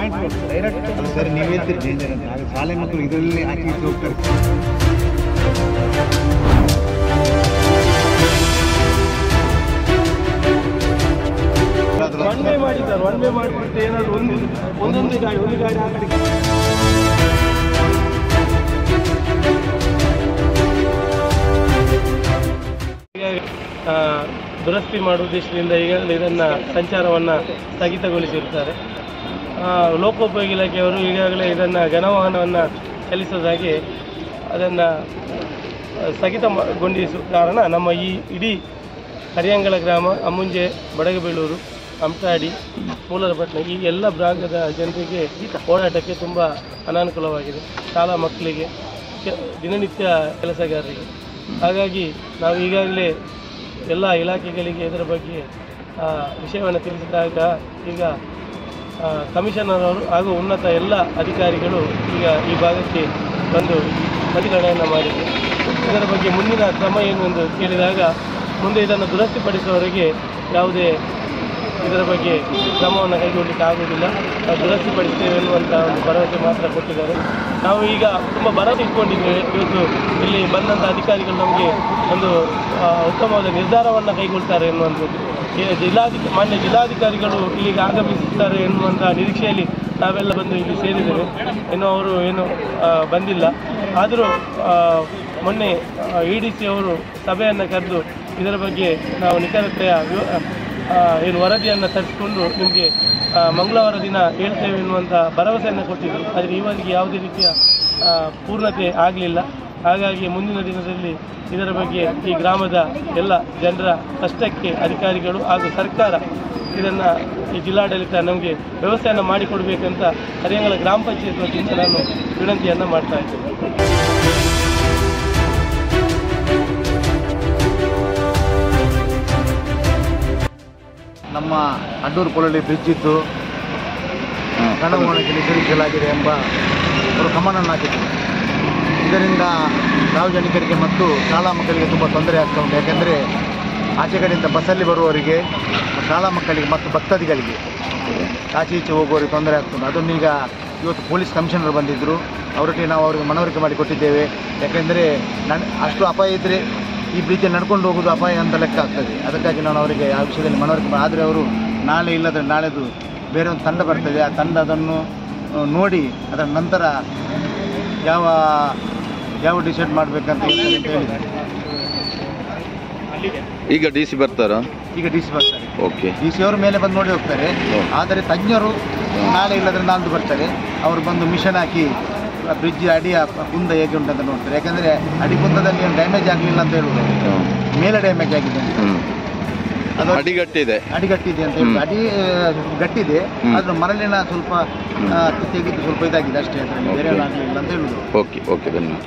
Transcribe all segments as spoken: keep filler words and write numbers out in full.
Point direct sir ನೀವು ಹೇಳ್ತೀರಿ danger ಅಂತ. ಆಗ ಶಾಲೆ ಮಕ್ಕಳು ಇದರಲ್ಲಿ ಆಚೆ ಈಚೆ ಹೋಗ್ತಾರೆ. ಒನ್ ವೇ ಮಾಡಿದ್ದಾರೆ. ಒನ್ ವೇ ಮಾಡಿಬಿಟ್ಟು ಏನಾದ್ರು ಒಂದು ಒಂದೊಂದು ಗಾಡಿ ಒಂದು ಗಾಡಿ ಆ ಕಡೆಗೆ ದುರಸ್ತಿ ಮಾಡುವ ಉದ್ದೇಶದಿಂದ ಈಗಾಗಲೇ ಇದನ್ನು ಸಂಚಾರವನ್ನು ಸ್ಥಗಿತಗೊಳಿಸಿರುತ್ತಾರೆ. ಲೋಕೋಪಯೋಗಿ ಇಲಾಖೆಯವರು ಈಗಾಗಲೇ ಇದನ್ನು ಘನವಾಹನವನ್ನು ಚಲಿಸೋದಾಗಿ ಅದನ್ನು ಸ್ಥಗಿತಗೊಂಡಿಸುವ ಕಾರಣ ನಮ್ಮ ಈ ಇಡೀ ಹರಿಯಂಗಳ ಗ್ರಾಮ, ಅಮ್ಮುಂಜೆ, ಬಡಗಬೇಳೂರು, ಹಂಸಾಡಿ, ಮೂಲರಪಟ್ಟಣ ಈ ಎಲ್ಲ ಭಾಗದ ಜನರಿಗೆ ಓಡಾಟಕ್ಕೆ ತುಂಬ ಅನಾನುಕೂಲವಾಗಿದೆ. ಶಾಲಾ ಮಕ್ಕಳಿಗೆ, ದಿನನಿತ್ಯ ಕೆಲಸಗಾರರಿಗೆ. ಹಾಗಾಗಿ ನಾವು ಈಗಾಗಲೇ ಎಲ್ಲ ಇಲಾಖೆಗಳಿಗೆ ಇದರ ಬಗ್ಗೆ ವಿಷಯವನ್ನು ತಿಳಿಸಿದಾಗ ಈಗ ಕಮಿಷನರ್ ಅವರು ಹಾಗೂ ಉನ್ನತ ಎಲ್ಲ ಅಧಿಕಾರಿಗಳು ಈಗ ಈ ಭಾಗಕ್ಕೆ ಬಂದು ಪರಿಗಣನೆಯನ್ನು ಮಾಡಿದೆ. ಇದರ ಬಗ್ಗೆ ಮುಂದಿನ ಕ್ರಮ ಏನು ಎಂದು ಕೇಳಿದಾಗ ಮುಂದೆ ಇದನ್ನು ದುರಸ್ತಿಪಡಿಸುವವರೆಗೆ ಯಾವುದೇ ಇದರ ಬಗ್ಗೆ ಕ್ರಮವನ್ನು ಕೈಗೊಳ್ಳಲಿಕ್ಕೆ ಆಗುವುದಿಲ್ಲ, ನಾವು ದುರಸ್ತಿಪಡಿಸ್ತೇವೆ ಎನ್ನುವಂಥ ಒಂದು ಭರವಸೆ ಮಾತ್ರ ಕೊಟ್ಟಿದ್ದಾರೆ. ನಾವು ಈಗ ತುಂಬ ಭರವಸೆ ಇಟ್ಕೊಂಡಿದ್ದೇವೆ. ಇವತ್ತು ಇಲ್ಲಿ ಬಂದಂಥ ಅಧಿಕಾರಿಗಳು ನಮಗೆ ಒಂದು ಉತ್ತಮವಾದ ನಿರ್ಧಾರವನ್ನು ಕೈಗೊಳ್ತಾರೆ ಎನ್ನುವಂಥದ್ದು. ಜಿಲ್ಲಾಧಿಕ ಮಾನ್ಯ ಜಿಲ್ಲಾಧಿಕಾರಿಗಳು ಇಲ್ಲಿಗೆ ಆಗಮಿಸುತ್ತಾರೆ ಎನ್ನುವಂಥ ನಿರೀಕ್ಷೆಯಲ್ಲಿ ನಾವೆಲ್ಲ ಬಂದು ಇಲ್ಲಿ ಸೇರಿದ್ದೇವೆ. ಇನ್ನು ಅವರು ಏನು ಬಂದಿಲ್ಲ. ಆದರೂ ಮೊನ್ನೆ ಇ ಡಿ ಸಿ ಅವರು ಸಭೆಯನ್ನು ಕರೆದು ಇದರ ಬಗ್ಗೆ ನಾವು ನಿಖರತೆಯ ಏನು ವರದಿಯನ್ನು ತರಿಸಿಕೊಂಡು ನಿಮಗೆ ಮಂಗಳವಾರ ದಿನ ಹೇಳ್ತೇವೆ ಎನ್ನುವಂಥ ಭರವಸೆಯನ್ನು ಕೊಟ್ಟಿದ್ದರು. ಆದರೆ ಇವರಿಗೆ ಯಾವುದೇ ರೀತಿಯ ಪೂರ್ಣತೆ ಆಗಲಿಲ್ಲ. ಹಾಗಾಗಿ ಮುಂದಿನ ದಿನದಲ್ಲಿ ಇದರ ಬಗ್ಗೆ ಈ ಗ್ರಾಮದ ಎಲ್ಲ ಜನರ ಕಷ್ಟಕ್ಕೆ ಅಧಿಕಾರಿಗಳು ಹಾಗೂ ಸರ್ಕಾರ ಇದನ್ನು ಈ ಜಿಲ್ಲಾಡಳಿತ ನಮಗೆ ವ್ಯವಸ್ಥೆಯನ್ನು ಮಾಡಿಕೊಡಬೇಕಂತ ಹರಿಯಂಗಳ ಗ್ರಾಮ ಪಂಚಾಯತ್ ವತಿಯಿಂದ ನಾನು ವಿನಂತಿಯನ್ನು ಮಾಡ್ತಾ ಇದ್ದೇನೆ. ನಮ್ಮ ಅಡ್ಡೂರು ಕೊಳಲಿ ಬ್ರಿಡ್ಜ್ ಇದ್ದು ಘನವಾಹನಕ್ಕೆ ನಿಷೇಧಿಸಲಾಗಿದೆ ಎಂಬ ಅವರು ಗಮನವನ್ನು ಹಾಕಿದರು. ಇದರಿಂದ ಸಾರ್ವಜನಿಕರಿಗೆ ಮತ್ತು ಶಾಲಾ ಮಕ್ಕಳಿಗೆ ತುಂಬ ತೊಂದರೆ ಆಗ್ತಾ ಉಂಟು. ಯಾಕೆಂದರೆ ಆಚೆ ಕಡೆಯಿಂದ ಬಸ್ಸಲ್ಲಿ ಬರುವವರಿಗೆ, ಶಾಲಾ ಮಕ್ಕಳಿಗೆ ಮತ್ತು ಭಕ್ತಾದಿಗಳಿಗೆ ಆಚೆ ಈಚೆ ಹೋಗುವವರಿಗೆ ತೊಂದರೆ ಆಗ್ತದೆ. ಅದನ್ನು ಈಗ ಇವತ್ತು ಪೊಲೀಸ್ ಕಮಿಷನರ್ ಬಂದಿದ್ದರು, ಅವರೊಟ್ಟಿಗೆ ನಾವು ಅವರಿಗೆ ಮನವರಿಕೆ ಮಾಡಿ ಕೊಟ್ಟಿದ್ದೇವೆ. ಯಾಕೆಂದರೆ ನನ್ ಅಷ್ಟು ಅಪಾಯ ಇದ್ದರೆ ಈ ಬ್ರಿಡ್ಜಲ್ಲಿ ನಡ್ಕೊಂಡು ಹೋಗೋದು ಅಪಾಯ ಅಂತ ಲೆಕ್ಕ ಆಗ್ತದೆ. ಅದಕ್ಕಾಗಿ ನಾನು ಅವರಿಗೆ ಆ ವಿಷಯದಲ್ಲಿ ಮನವರಿಕೆ ಮಾಡಿ, ಆದರೆ ಅವರು ನಾಳೆ ಇಲ್ಲದ್ರೆ ನಾಳೆದು ಬೇರೆ ಒಂದು ತಂಡ ಬರ್ತದೆ, ಆ ತಂಡ ಅದನ್ನು ನೋಡಿ ಅದರ ನಂತರ ಯಾವ ಯಾವ ಡಿಸೈಡ್ ಮಾಡಬೇಕಂತ ಹೇಳಿದ್ದಾರೆ. ಈಗ ಡಿ ಸಿ ಬರ್ತಾರಾ? ಈಗ ಡಿ ಸಿ ಬರ್ತಾರೆ. ಓಕೆ, ಡಿ ಸಿ ಅವರು ಮೇಲೆ ಬಂದು ನೋಡಿ ಹೋಗ್ತಾರೆ. ಆದರೆ ತಜ್ಞರು ನಾಳೆ ಇಲ್ಲದ್ರೆ ನಾಲ್ದು ಬರ್ತಾರೆ. ಅವರು ಬಂದು ಮಿಷನ್ ಹಾಕಿ ಬ್ರಿಡ್ಜ್ ಅಡಿಯ ಕುಂದ ಹೇಗೆ ಉಂಟಂತ ನೋಡ್ತಾರೆ. ಯಾಕೆಂದರೆ ಅಡಿ ಕುಂದದಲ್ಲಿ ಏನು ಡ್ಯಾಮೇಜ್ ಆಗಲಿಲ್ಲ ಅಂತ ಹೇಳುವುದು, ಮೇಲೆ ಡ್ಯಾಮೇಜ್ ಆಗಿದೆ ಅಂತ. ಅದು ಅಡಿಗಟ್ಟಿದೆ ಅಡಿಗಟ್ಟಿದೆ ಅಂತ ಹೇಳಿ, ಅಡಿ ಗಟ್ಟಿದೆ, ಆದರೂ ಮರಳಿನ ಸ್ವಲ್ಪ ತೆಗೆದು ಸ್ವಲ್ಪ ಇದಾಗಿದೆ ಅಷ್ಟೇ, ಅದರಲ್ಲಿ ಬೇರೆ ಆಗಲಿಲ್ಲ ಅಂತ ಹೇಳುವುದು. ಓಕೆ ಓಕೆ ಧನ್ಯವಾದ.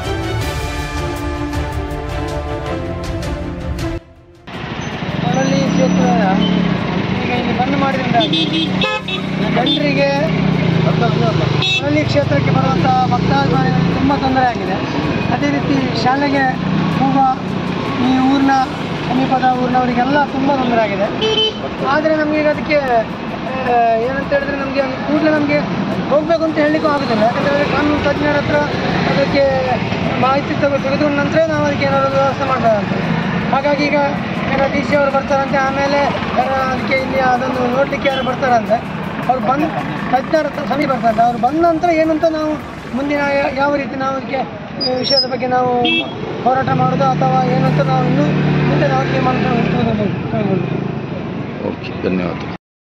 ಕೊಳಲಿ ಕ್ಷೇತ್ರ ಈಗ ಇಲ್ಲಿ ಬಂದ್ ಮಾಡಿದ್ರಿಂದಾಗಿ ಜನರಿಗೆ ಕೊಳಲಿ ಕ್ಷೇತ್ರಕ್ಕೆ ಬರುವಂಥ ಭಕ್ತಾದಿಗಳಿಗೆ ತುಂಬ ತೊಂದರೆ ಆಗಿದೆ. ಅದೇ ರೀತಿ ಶಾಲೆಗೆ ಹೋಗುವ ಈ ಊರಿನ ಸಮೀಪದ ಊರಿನವರಿಗೆಲ್ಲ ತುಂಬ ತೊಂದರೆ ಆಗಿದೆ. ಆದರೆ ನಮಗೆ ಈಗ ಅದಕ್ಕೆ ಏನಂತ ಹೇಳಿದ್ರೆ ನಮಗೆ ಕೂಡಲೇ ನಮಗೆ ಹೋಗಬೇಕು ಅಂತ ಹೇಳಲಿಕ್ಕೂ ಆಗೋದಿಲ್ಲ. ಯಾಕಂದರೆ ಕಾನೂನು ತಜ್ಞರ ಹತ್ರ ಅದಕ್ಕೆ ಮಾಹಿತಿ ತಗೊ ತೆಗೆದುಕೊಂಡ ನಂತರ ನಾವು ಅದಕ್ಕೆ ಏನಾದರೂ ವ್ಯವಸ್ಥೆ ಮಾಡಬೇಕಾಗ್ತದೆ. ಹಾಗಾಗಿ ಈಗ ಏನೋ ಡಿ ಸಿ ಅವರು ಬರ್ತಾರಂತೆ, ಆಮೇಲೆ ಅದಕ್ಕೆ ಇಲ್ಲಿ ಅದನ್ನು ನೋಡಲಿಕ್ಕೆ ಯಾರು ಬರ್ತಾರಂತೆ, ಅವ್ರು ಬಂದು ತಜ್ಞರ ಸಮೀಪ ಬರ್ತಾರೆ. ಅವ್ರು ಬಂದ ನಂತರ ಏನಂತ ನಾವು ಮುಂದಿನ ಯಾವ ರೀತಿ ನಾವು ಅದಕ್ಕೆ ವಿಷಯದ ಬಗ್ಗೆ ನಾವು ಹೋರಾಟ ಮಾಡೋದು ಅಥವಾ ಏನಂತ ನಾವು ಇನ್ನೂ ಮುಂದೆ ನಾವು ತೀರ್ಮಾನ ಕೈಗೊಳ್ಳುವುದು. ಓಕೆ, ಧನ್ಯವಾದ.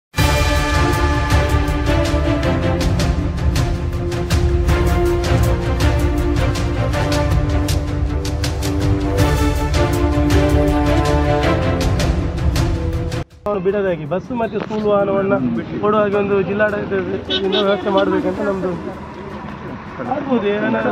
ಅವರು ಬಿಡೋದಾಗಿ ಬಸ್ಸು ಮತ್ತು ಸ್ಕೂಲ್ ವಾಹನವನ್ನು ಕೊಡುವಾಗ ಒಂದು ಜಿಲ್ಲಾಡಳಿತದಿಂದ ವ್ಯವಸ್ಥೆ ಮಾಡಬೇಕಂತ ನಮ್ಮದು ಆಗ್ಬೋದು. ಏನಾದ್ರು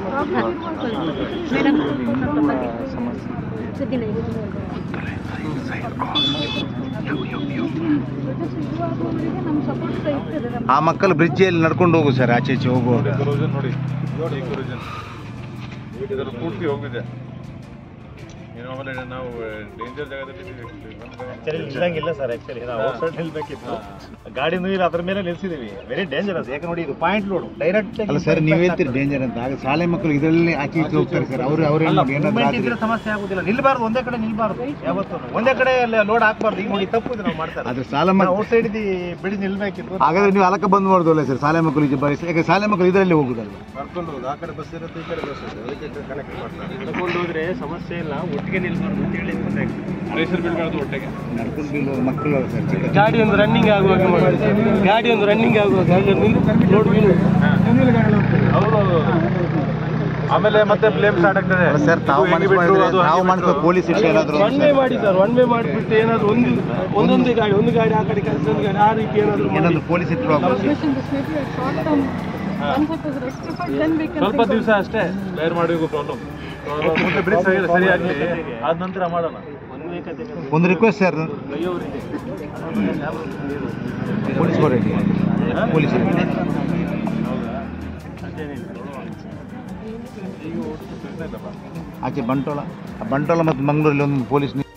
ಆ ಮಕ್ಕಳು ಬ್ರಿಡ್ಜಿಯಲ್ಲಿ ನಡ್ಕೊಂಡು ಹೋಗು ಸರ್, ಆಚೆ ಈಚೆ ಹೋಗುವಾಗ ನೋಡಿ ಪೂರ್ತಿ ಹೋಗಿದೆ. ಏನೋ ಆಮೇಲೆ ನಾವು ಡೇಂಜರ್ ಜಾಗದಲ್ಲಿ ಆಕ್ಚುಲಿ ನಿಲ್ಸಂಗಿಲ್ಲ ಸರ್. ಆಕ್ಚುಲಿ ನಾವು ಔಟ್ ಸೈಡ್ ನಿಲ್ಬೇಕಿತ್ತು. ಗಾಡಿ ನೀರು ಅದ್ರ ಮೇಲೆ ನಿಲ್ಸಿದೀವಿ. Very dangerous. ಯಾಕೆ ನೋಡಿ ಇದು ಪಾಯಿಂಟ್ ರೋಡ್ ಡೈರೆಕ್ಟ್. ಅಲ್ಲ ಸರ್, ನೀವು ಹೇಳ್ತೀರಿ ಡೇಂಜರ್ ಅಂತ. ಆಗ ಶಾಲೆ ಮಕ್ಕಳು ಇದರಲ್ಲಿ ಆಚೆ ಈಚೆ ಹೋಗ್ತಾರೆ ಸರ್. ಅವರು ಅವ್ರ ಸಮಸ್ಯೆ ಆಗುದಿಲ್ಲ. ನಿಲ್ಬಾರ್ದು, ಒಂದೇ ಕಡೆ ನಿಲ್ಬಾರ್ದು. ಯಾವತ್ತು ಒಂದೇ ಕಡೆ ಲೋಡ್ ಹಾಕ್ಬಾರ್ದು. ಈಗ ನೋಡಿ ತಪ್ಪು ಇದು ನಾವು ಮಾಡ್ತಾರೆ. ಅದ್ರ ಶಾಲಾ ಮಕ್ಕಳು ಔಟ್ ಸೈಡ್ ಬಿಡಿ ನಿಲ್ಬೇಕಿತ್ತು. ಹಾಗಾದ್ರೆ ನೀವು ಅಲಕ ಬಂದ್ ಮಾಡೋದಿಲ್ಲ ಸರ್ ಶಾಲೆ ಮಕ್ಕಳು ಈಚೆ ಬರೀ. ಯಾಕೆ ಶಾಲೆ ಮಕ್ಕಳು ಇದರಲ್ಲಿ ಹೋಗುದಲ್ಲ. ಕರ್ಕೊಂಡು ಹೋಗುದು. ಆ ಕಡೆ ಬಸ್ ಇರುತ್ತೆ, ಈ ಕಡೆ ಬಸ್ ಇರುತ್ತೆ. ಅದಕ್ಕೆ ಕನೆಕ್ಟ್ ಮಾಡ್ತಾರೆ. ಕರ್ಕೊಂಡು ಹೋದ್ರೆ ಸಮಸ್ಯೆ ಇಲ್ಲ. ಒಟ್ಟಿಗೆ ನಿಲ್ಬಾರ್ದು ಅಂತ ಹೇಳಿ ಪ್ರೆಷರ್ ಬೀಳ್ಬಾರ್ದು ಒಟ್ಟಿಗೆ. ನಡ್ಕೊಂಡು ಬೀಳುವ ಮಕ್ಕಳು ಸರ್. ಗಾಡಿ ಒಂದು ರನ್ನಿಂಗ್ ಆಗುವಾಗ ಮಾಡಿ. ಗಾಡಿ ಒಂದು ರನ್ನಿಂಗ್ ಆಗುವಾಗ ರೋಡ್ ಬೀಳು. ಆಮೇಲೆ ಮತ್ತೆ ಬ್ಲೇಮ್ ಸ್ಟಾರ್ಟ್ ಆಗ್ತದೆ ಸರ್ ತಾವು ನಾವು ಮಾಡಿದ ಪೊಲೀಸ್ ಇಷ್ಟ ಏನಾದ್ರು ಒನ್ ವೇ ಮಾಡಿ ಸರ್. ಒನ್ ವೇ ಮಾಡಿಬಿಟ್ಟು ಏನಾದ್ರು ಒಂದು ಒಂದೊಂದೇ ಗಾಡಿ, ಒಂದು ಗಾಡಿ ಆ ಕಡೆ ಕೆಲಸ, ಒಂದು ಗಾಡಿ ಆ ರೀತಿ ಏನಾದ್ರು ಏನಾದ್ರು ಪೊಲೀಸ್ ಇಟ್ಟರು ಸ್ವಲ್ಪ ದಿವಸ ಅಷ್ಟೇ ಬೇರೆ ಮಾಡಬೇಕು ಪ್ರಾಬ್ಲಮ್. ಮತ್ತೆ ಬ್ರಿಡ್ಜ್ ಸರಿ ಸರಿಯಾಗಲಿ, ಆದ ನಂತರ ಮಾಡೋಣ. ಒಂದು ರಿಕ್ವೆಸ್ಟ್ ಸರ್, ಪೊಲೀಸ್ ಬರೋಕ್ಕೆ ಪೊಲೀಸ್ ಆಚೆ ಬಂಟೋಳ ಬಂಟೋಳ ಮತ್ತು ಮಂಗಳೂರಲ್ಲಿ ಒಂದು ಪೊಲೀಸ್